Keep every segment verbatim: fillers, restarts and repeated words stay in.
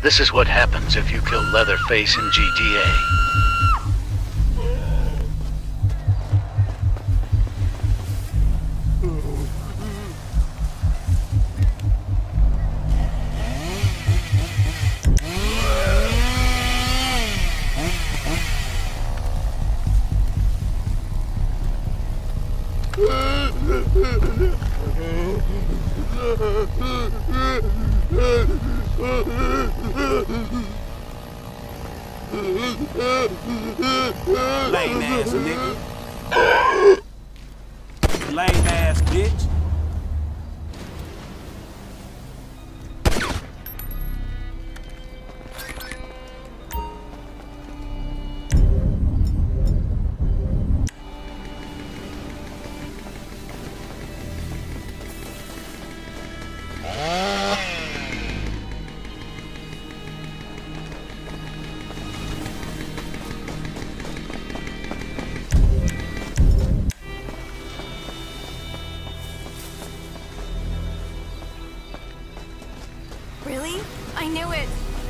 This is what happens if you kill Leatherface in G T A. Lame ass nigga. Lame ass bitch. Really? I knew it!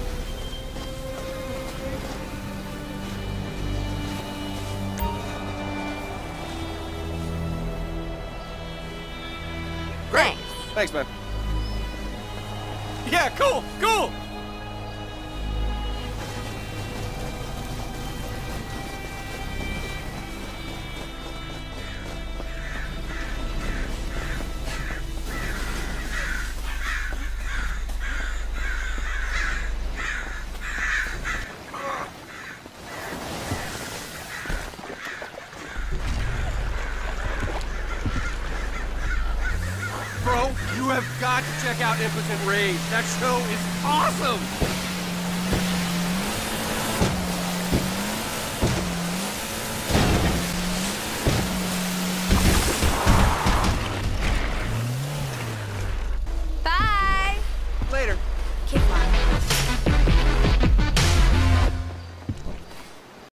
Great. Thanks, man. Yeah, cool, cool. Bro, you have got to check out Impotent Rage. That show is awesome!